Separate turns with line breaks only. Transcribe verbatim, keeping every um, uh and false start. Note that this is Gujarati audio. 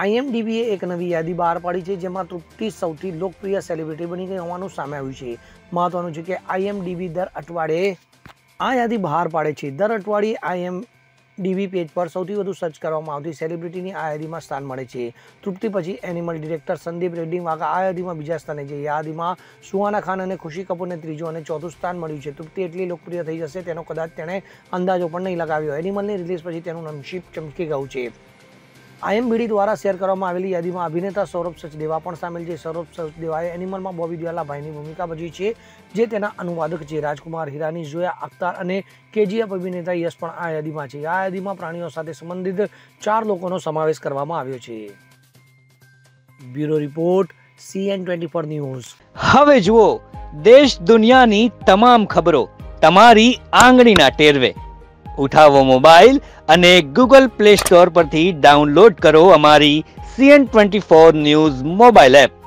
આઈએમડીબીએ એક નવી યાદી બહાર પાડી છે, જેમાં તૃપ્તિ સૌથી લોકપ્રિય સેલિબ્રિટી બની ગઈ હોવાનું સામે આવ્યું છે। મહત્વનું છે કે આઈએમડીબી દર અઠવાડિયે આ યાદી બહાર પાડે છે। દર અઠવાડિયે આઈએમડીબી પેજ પર સૌથી વધુ સર્ચ કરવામાં આવતી સેલિબ્રિટીની આ યાદીમાં સ્થાન મળે છે। તૃપ્તિ પછી એનિમલ ડિરેક્ટર સંદીપ રેડ્ડી વાઘા આ યાદીમાં બીજા સ્થાને છે। યાદીમાં સુહાના ખાન અને ખુશી કપૂરને ત્રીજું અને ચોથું સ્થાન મળ્યું છે। તૃપ્તિ એટલી લોકપ્રિય થઈ જશે તેનો કદાચ તેણે અંદાજો પણ નહીં લગાવ્યો। એનિમલની રિલીઝ પછી તેનું નસીબ ચમકી ગયું છે। આઈએમડીબી દ્વારા શેર કરવામાં આવેલી યાદીમાં અભિનેતા સૌરભ સચદેવા પણ સામેલ છે। સૌરભ સચદેવાએ એનિમલમાં બોબી દિયોલના ભાઈની ભૂમિકા ભજવી છે, જે તેના અનુવાદક છે। રાજકુમાર હિરાની, ઝોયા અખ્તર અને કેજીએફ અભિનેતા યશ પણ આ યાદીમાં છે। આ યાદીમાં પ્રાણીઓ સાથે સંબંધિત ચાર લોકોનો સમાવેશ કરવામાં આવ્યો છે। Bureau report, CN twenty four news.
હવે જુઓ દેશ દુનિયાની તમામ ખબરો તમારી આંગળીના ટેરવે। ઉઠાવો મોબાઈલ અને ગૂગલ પ્લે સ્ટોર પરથી ડાઉનલોડ કરો અમારી CN twenty four news mobile app.